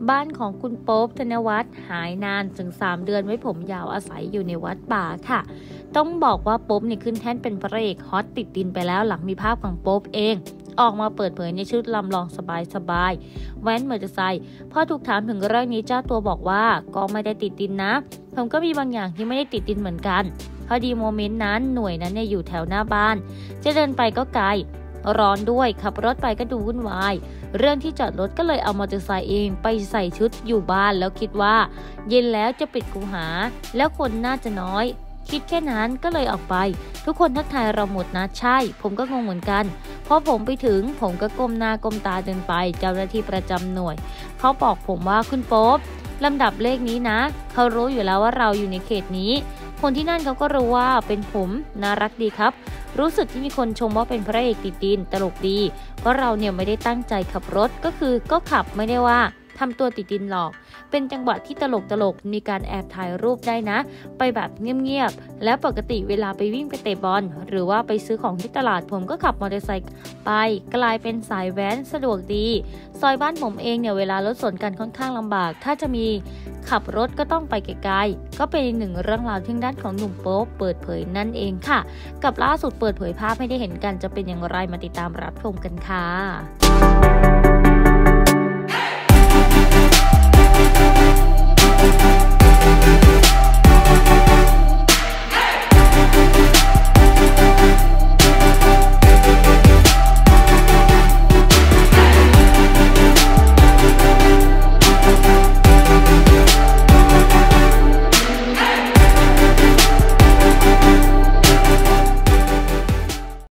บ้านของคุณโป๊ปธนวัฒน์หายนานถึง3 เดือนไว้ผมยาวอาศัยอยู่ในวัดป่าค่ะต้องบอกว่าโป๊ปนี่ขึ้นแท่นเป็นพระเอกฮอตติดดินไปแล้วหลังมีภาพของโป๊ปเองออกมาเปิดเผยในชุดลำลองสบายๆแว้นมอเตอร์ไซค์พอถูกถามถึงเรื่องนี้เจ้าตัวบอกว่าก็ไม่ได้ติดดินนะผมก็มีบางอย่างที่ไม่ได้ติดดินเหมือนกันพอดีโมเมนต์นั้นหน่วยนั้นเนี่ยอยู่แถวหน้าบ้านจะเดินไปก็ไกลร้อนด้วยขับรถไปก็ดูวุ่นวายเรื่องที่จอดรถก็เลยเอามอเตอร์ไซค์เองไปใส่ชุดอยู่บ้านแล้วคิดว่าเย็นแล้วจะปิดคูหาแล้วคนน่าจะน้อยคิดแค่นั้นก็เลยออกไปทุกคนทักทายเราหมดนะใช่ผมก็งงเหมือนกันพอผมไปถึงผมก็ก้มหน้าก้มตาเดินไปเจ้าหน้าที่ประจำหน่วยเขาบอกผมว่าคุณโป๊ปลำดับเลขนี้นะเขารู้อยู่แล้วว่าเราอยู่ในเขตนี้คนที่นั่นเขาก็รู้ว่าเป็นผมน่ารักดีครับรู้สึกที่มีคนชมว่าเป็นพระเอกติดดินตลกดีเพราะเราเนี่ยไม่ได้ตั้งใจขับรถก็ขับไม่ได้ว่าทำตัวติดดินหรอกเป็นจังหวะที่ตลกมีการแอบถ่ายรูปได้นะไปแบบเงียบๆแล้วปกติเวลาไปวิ่งไปเตะบอลหรือว่าไปซื้อของที่ตลาดผมก็ขับมอเตอร์ไซค์ไปกลายเป็นสายแว้นสะดวกดีซอยบ้านผมเองเนี่ยเวลารถสวนกันค่อนข้างลำบากถ้าจะมีขับรถก็ต้องไปไกลๆก็เป็นอีกหนึ่งเรื่องราวที่ด้านของหนุ่มโป๊ปเปิดเผยนั่นเองค่ะกับล่าสุดเปิดเผยภาพให้ได้เห็นกันจะเป็นอย่างไรมาติดตามรับชมกันค่ะ